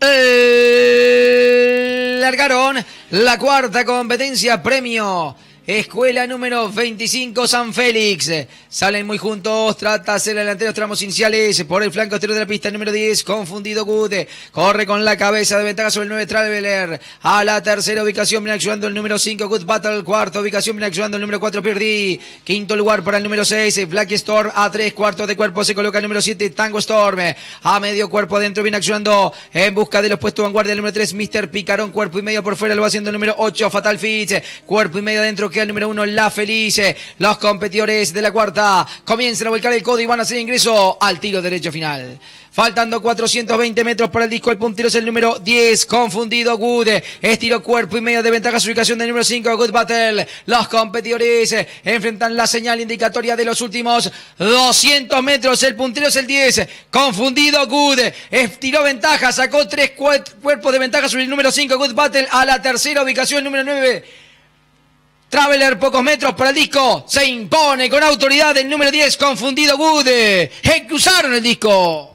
Largaron la cuarta competencia, premio Escuela número 25 San Félix. Salen muy juntos, trata de hacer delanteros tramos iniciales por el flanco exterior de la pista. El número 10, Confundido Good, corre con la cabeza de ventaja sobre el 9 Traveler. A la tercera ubicación viene ayudando el número 5 Good Battle. Cuarta ubicación viene ayudando el número 4 Perdí. Quinto lugar para el número 6 Black Storm. A 3 cuartos de cuerpo se coloca el número 7 Tango Storm. A medio cuerpo adentro viene accionando en busca de los puestos vanguardia el número 3 Mr. Picarón. Cuerpo y medio por fuera lo va haciendo el número 8 Fatal Fitz. Cuerpo y medio adentro queda el número 1 La Feliz. Los competidores de la cuarta comienzan a volcar el codo y van a hacer ingreso al tiro derecho final. Faltando 420 metros para el disco. El puntero es el número 10, Confundido Good. Estiro cuerpo y medio de ventaja su ubicación del número 5, Good Battle. Los competidores enfrentan la señal indicatoria de los últimos 200 metros. El puntero es el 10, Confundido Good. Estiró ventaja, sacó 3 cuerpos de ventaja sobre el número 5, Good Battle. A la tercera ubicación, el número 9, Traveler, pocos metros para el disco. Se impone con autoridad el número 10, Confundido Good. Cruzaron el disco.